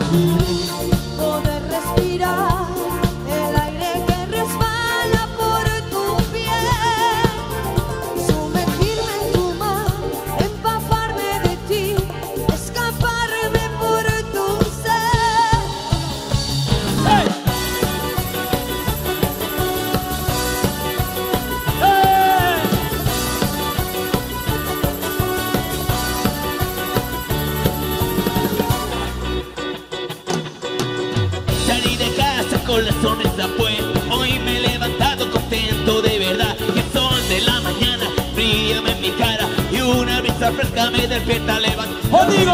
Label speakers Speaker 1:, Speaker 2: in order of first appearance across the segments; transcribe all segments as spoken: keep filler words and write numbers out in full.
Speaker 1: poder respirar el aire que resbala por tu piel, sumergirme en tu mar, empaparme de ti, escaparme por tu ser.
Speaker 2: ¡Hey! Salí de casa con la sonrisa pues, hoy me he levantado contento de verdad. Que el sol de la mañana brilla en mi cara y una brisa fresca me despierta a levantar. ¡Oh, digo!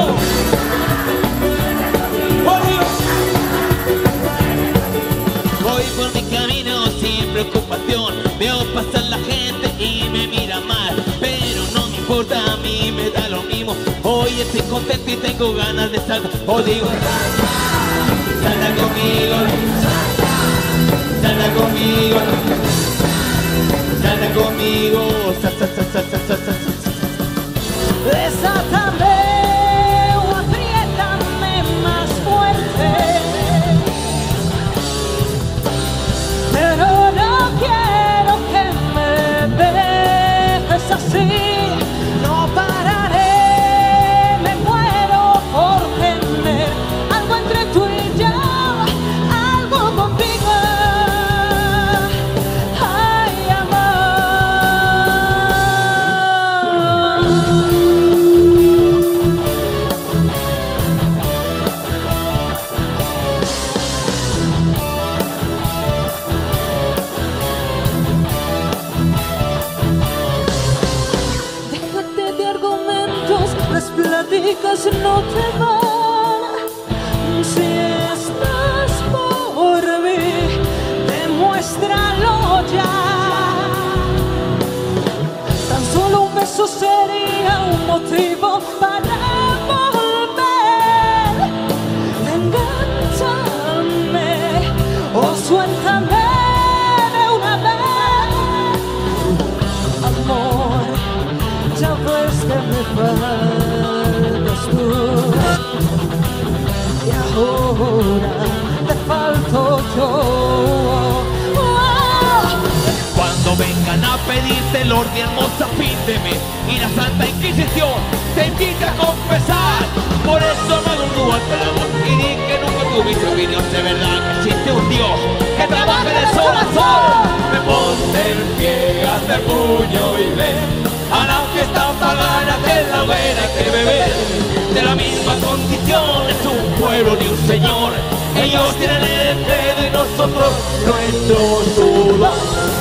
Speaker 2: ¡Oh, digo! Voy por mi camino sin preocupación, veo pasar la gente y me mira mal, pero no me importa, a mí me da lo mismo. Hoy estoy contento y tengo ganas de saltar. ¡Oh, digo! Salta conmigo, salta conmigo, salta conmigo, sa, sa, sa, sa, sa, sa, sa, sa.
Speaker 1: Desátame o apriétame más fuerte, pero no quiero que me dejes así. No pararé, me muero por tener algo entre tú y yo, algo contigo. Ay, déjate de argumentos, las pláticas no te van. Si estás por mí, demuéstralo ya. Tan solo un beso sería un motivo para volver. Engánchame o suéltame de una vez. Amor, ya ves que me faltas tú, y ahora te falto yo.
Speaker 2: Cuando vengan a pedirte el orden, hermosa, pídeme, y la Santa Inquisición te invita a confesar. Por eso me hago un dúo ante el amor y di que nunca tuviste opinión de verdad que existe un Dios que trabaja de sol a sol. Me ponte en pie, hasta el puño y ven a la fiesta pagana que en la hoguera hay que beber. De la misma condición es un pueblo ni un señor. Ellos tienen el dedo y nosotros nuestro sudor.